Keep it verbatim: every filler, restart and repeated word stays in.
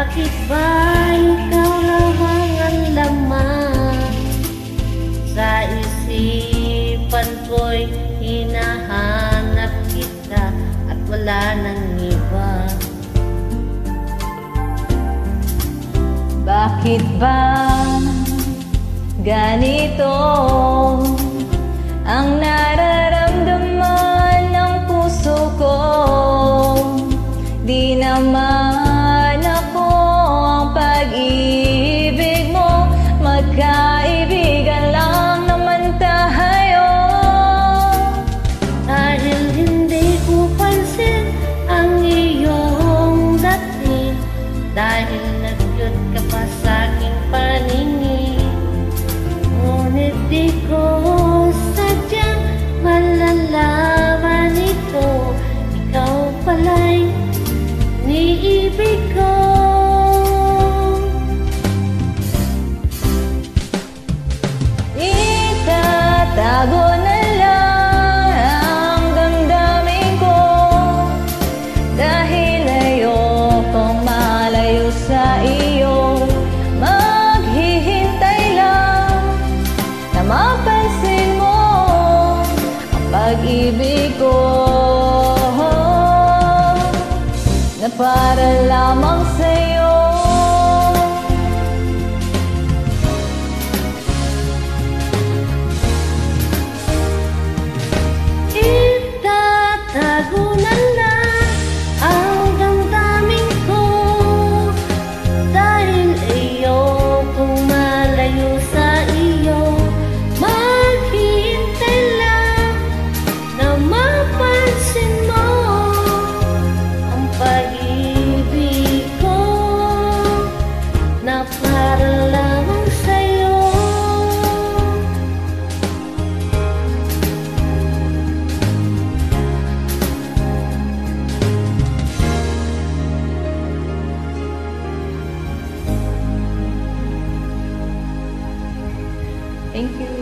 Bakit ba ikaw lamang ang laman sa isipan ko'y hinahanap kita at wala nang iba? Bakit ba ganito ang nararamdaman ng puso ko? Di naman ako ang pag-ibig mo, magkaibigan lang naman tayo. Dahil hindi ko pansin ang iyong dating, dahil nag-cute ka pa sa aking paningin, ngunit di ko sadyang malalaman ito, ikaw pala'y iniibig ko. Itatago na lang ang damdamin ko, dahil ayokong malayo sa iyo. Maghihintay lang na mapansin mo ang pag-ibig ko, na para lamang sa'yo. Itatago na lang ang damdamin ko, dahil ayokong malayo sa iyo. Maghihintay lang na mapansin mo ang pag-ibig ko, na para lamang sa'yo. Thank you.